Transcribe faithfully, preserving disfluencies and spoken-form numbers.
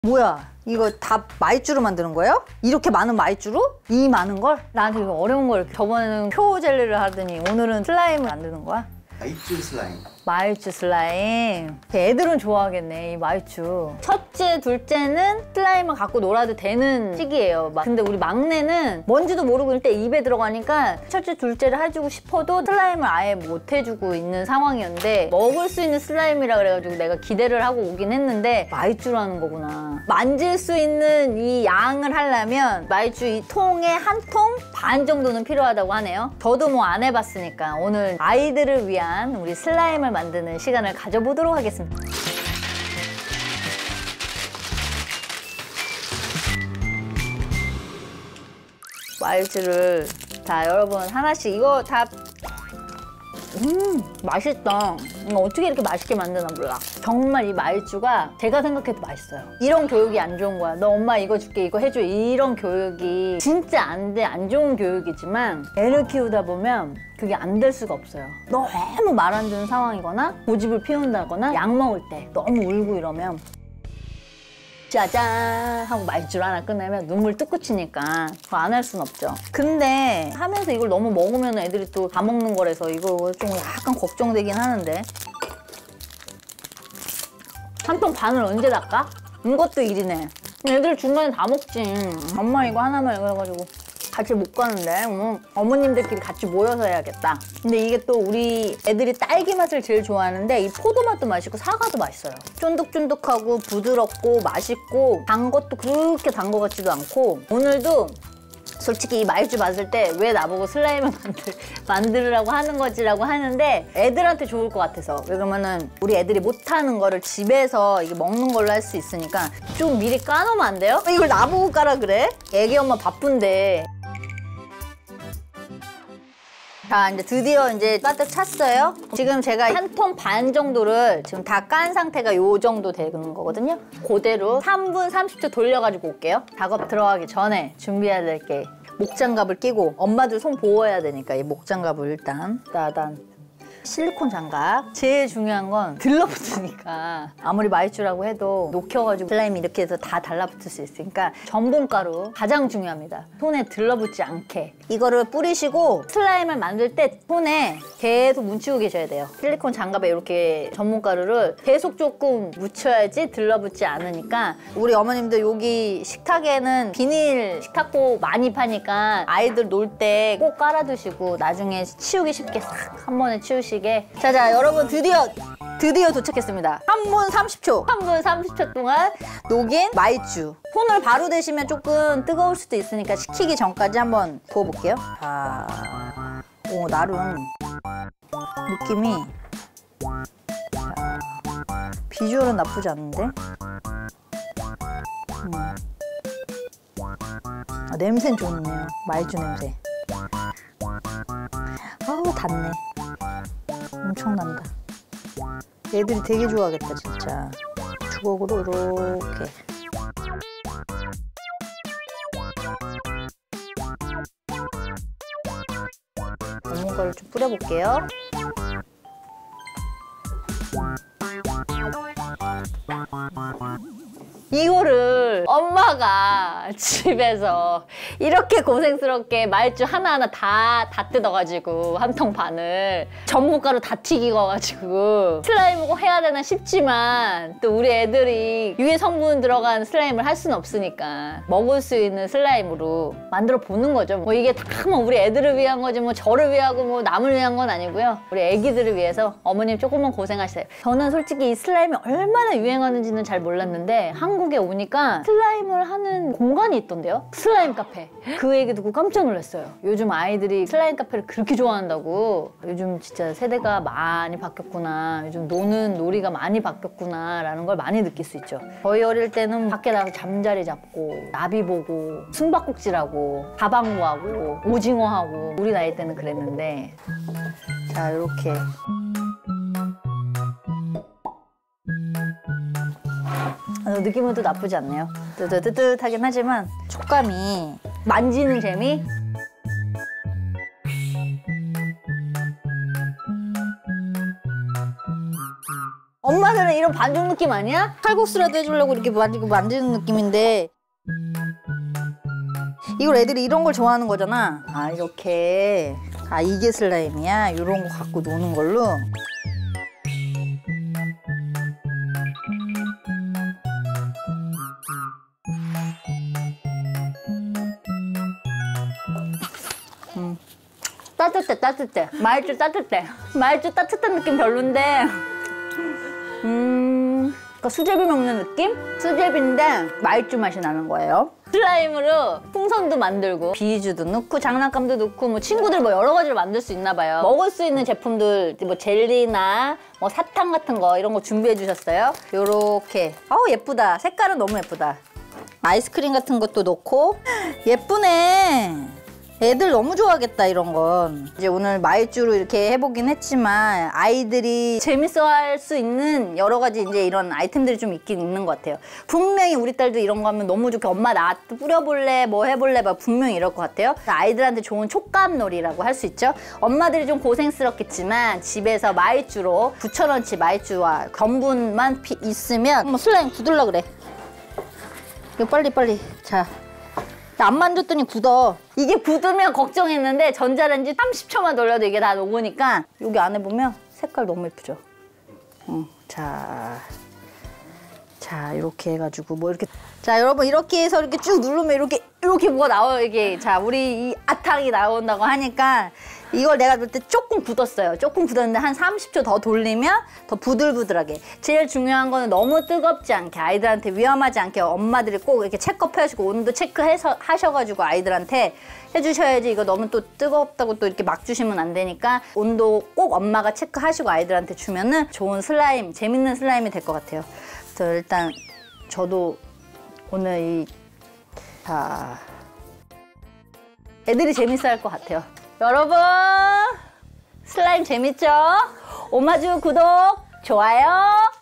뭐야, 이거 다 마이쮸로 만드는 거예요? 이렇게 많은 마이쮸로? 이 많은 걸? 나한테 이거 어려운 걸 저번에는 표 젤리를 하더니 오늘은 슬라임을 만드는 거야? 마이쮸 슬라임. 마이쮸 슬라임. 애들은 좋아하겠네, 이 마이쮸. 첫째, 둘째는 슬라임을 갖고 놀아도 되는 시기예요. 근데 우리 막내는 뭔지도 모르고 일단 입에 들어가니까 첫째, 둘째를 해주고 싶어도 슬라임을 아예 못 해주고 있는 상황이었는데 먹을 수 있는 슬라임이라 그래가지고 내가 기대를 하고 오긴 했는데 마이쮸로 하는 거구나. 만질 수 있는 이 양을 하려면 마이쮸 이 통에 한 통 반 정도는 필요하다고 하네요. 저도 뭐 안 해봤으니까 오늘 아이들을 위한 우리 슬라임을 만드는 시간을 가져보도록 하겠습니다. 마이쮸를 자 여러분 하나씩 이거 다 음 맛있다. 이거 어떻게 이렇게 맛있게 만드나 몰라. 정말 이 마이쮸가 제가 생각해도 맛있어요. 이런 교육이 안 좋은 거야. 너 엄마 이거 줄게 이거 해줘 이런 교육이 진짜 안 돼. 안 좋은 교육이지만 애를 키우다 보면 그게 안 될 수가 없어요. 너무 말 안 듣는 상황이거나 고집을 피운다거나 약 먹을 때 너무 울고 이러면 짜잔 하고 마이쮸를 하나 끝내면 눈물 뚝 그치니까 그거 안 할 순 없죠. 근데 하면서 이걸 너무 먹으면 애들이 또 다 먹는 거라서 이거 좀 약간 걱정되긴 하는데 한 통 반을 언제 닦아? 이것도 일이네. 애들 중간에 다 먹지. 엄마 이거 하나만 이거 해가지고 같이 못 가는데 음, 어머님들끼리 같이 모여서 해야겠다. 근데 이게 또 우리 애들이 딸기 맛을 제일 좋아하는데 이 포도 맛도 맛있고 사과도 맛있어요. 쫀득쫀득하고 부드럽고 맛있고 단 것도 그렇게 단 것 같지도 않고 오늘도 솔직히 이 마이쮸 봤을 때 왜 나보고 슬라임을 만들, 만들으라고 하는 거지라고 하는데 애들한테 좋을 것 같아서. 왜 그러면은 우리 애들이 못하는 거를 집에서 이게 먹는 걸로 할 수 있으니까 좀 미리 까놓으면 안 돼요? 이걸 나보고 까라 그래? 애기 엄마 바쁜데. 자 이제 드디어 이제 가득 찼어요. 지금 제가 한 통 반 정도를 지금 다 깐 상태가 요 정도 되는 거거든요. 그대로 삼 분 삼십 초 돌려가지고 올게요. 작업 들어가기 전에 준비해야 될 게 목장갑을 끼고 엄마들 손 보호해야 되니까 이 목장갑을 일단 따단 실리콘 장갑. 제일 중요한 건 들러붙으니까 아무리 마이쮸라고 해도 녹혀가지고 슬라임이 이렇게 해서 다 달라붙을 수 있으니까 전분가루 가장 중요합니다. 손에 들러붙지 않게 이거를 뿌리시고 슬라임을 만들 때 손에 계속 묻히고 계셔야 돼요. 실리콘 장갑에 이렇게 전분가루를 계속 조금 묻혀야지 들러붙지 않으니까. 우리 어머님들 여기 식탁에는 비닐 식탁보 많이 파니까 아이들 놀 때 꼭 깔아두시고 나중에 치우기 쉽게 싹 한 번에 치우시고. 자자 여러분 드디어 드디어 도착했습니다. 삼 분 삼십 초 삼 분 삼십 초 동안 녹인 마이쮸. 손을 바로 대시면 조금 뜨거울 수도 있으니까 식히기 전까지 한번 부어볼게요. 자, 오 나름 느낌이 자, 비주얼은 나쁘지 않은데 음. 아, 냄새는 좋네요. 마이쮸 냄새. 아우 닿네. 엄청난다. 애들이 되게 좋아하겠다 진짜. 주걱으로 이렇게. 전분가루 좀 뿌려볼게요. 이거를 엄마가 집에서 이렇게 고생스럽게 마이쮸 하나하나 다, 다 뜯어가지고 한 통 반을 전분가루 다 튀기고 슬라임을 해야 되나 싶지만 또 우리 애들이 유해 성분 들어간 슬라임을 할 수는 없으니까 먹을 수 있는 슬라임으로 만들어 보는 거죠. 뭐 이게 다 뭐 우리 애들을 위한 거지 뭐 저를 위하고 뭐 남을 위한 건 아니고요. 우리 애기들을 위해서 어머님 조금만 고생하세요. 저는 솔직히 이 슬라임이 얼마나 유행하는지는 잘 몰랐는데 한국에 오니까 슬라임을 하는 공간이 있던데요? 슬라임 카페. 그 얘기 듣고 깜짝 놀랐어요. 요즘 아이들이 슬라임 카페를 그렇게 좋아한다고. 요즘 진짜 세대가 많이 바뀌었구나. 요즘 노는 놀이가 많이 바뀌었구나 라는 걸 많이 느낄 수 있죠. 저희 어릴 때는 밖에 나가서 잠자리 잡고 나비 보고 숨바꼭질하고 다방구하고 오징어하고 우리 나이 때는 그랬는데 자 이렇게 느낌은 또 나쁘지 않네요. 뜨뜻뜨뜻하긴 하지만 촉감이 만지는 재미? 엄마들은 이런 반죽 느낌 아니야? 칼국수라도 해주려고 이렇게 만지고 만지는 느낌인데 이걸 애들이 이런 걸 좋아하는 거잖아. 아 이렇게 아 이게 슬라임이야? 이런 거 갖고 노는 걸로. 음. 따뜻해 따뜻해 말주 따뜻해 말주 따뜻한 느낌 별론데 음 그러니까 수제비 먹는 느낌? 수제비인데 말주 맛이 나는 거예요. 슬라임으로 풍선도 만들고 비주도 넣고 장난감도 넣고 뭐 친구들 뭐 여러 가지로 만들 수 있나 봐요. 먹을 수 있는 제품들 뭐 젤리나 뭐 사탕 같은 거 이런 거 준비해 주셨어요. 요렇게 어우 예쁘다. 색깔은 너무 예쁘다. 아이스크림 같은 것도 넣고 예쁘네. 애들 너무 좋아하겠다 이런 건. 이제 오늘 마이쮸로 이렇게 해보긴 했지만 아이들이 재밌어할 수 있는 여러 가지 이제 이런 아이템들이 좀 있긴 있는 것 같아요. 분명히 우리 딸도 이런 거 하면 너무 좋게 엄마 나 뿌려볼래 뭐 해볼래 막 분명히 이럴 것 같아요. 아이들한테 좋은 촉감놀이라고 할 수 있죠. 엄마들이 좀 고생스럽겠지만 집에서 마이쮸로 구천 원치 마이쮸와 견분만 피, 있으면 뭐 슬라임 굳으려 그래. 이거 빨리 빨리. 자. 안 만졌더니 굳어. 이게 굳으면 걱정했는데 전자레인지 삼십 초만 돌려도 이게 다 녹으니까 여기 안에 보면 색깔 너무 예쁘죠? 어, 자, 자 이렇게 해가지고 뭐 이렇게 자 여러분 이렇게 해서 이렇게 쭉 누르면 이렇게 이렇게 뭐가 나와요 이게. 자 우리 이 아탕이 나온다고 하니까 이걸 내가 볼 때 조금 굳었어요. 조금 굳었는데 한 삼십 초 더 돌리면 더 부들부들하게. 제일 중요한 거는 너무 뜨겁지 않게 아이들한테 위험하지 않게 엄마들이 꼭 이렇게 체크업 해주시고 온도 체크해서 하셔가지고 아이들한테 해주셔야지. 이거 너무 또 뜨겁다고 또 이렇게 막 주시면 안 되니까 온도 꼭 엄마가 체크하시고 아이들한테 주면은 좋은 슬라임, 재밌는 슬라임이 될 것 같아요. 그래서 일단 저도 오늘 이 자 애들이 재밌어 할 것 같아요. 여러분 슬라임 재밌죠? 오마주 구독, 좋아요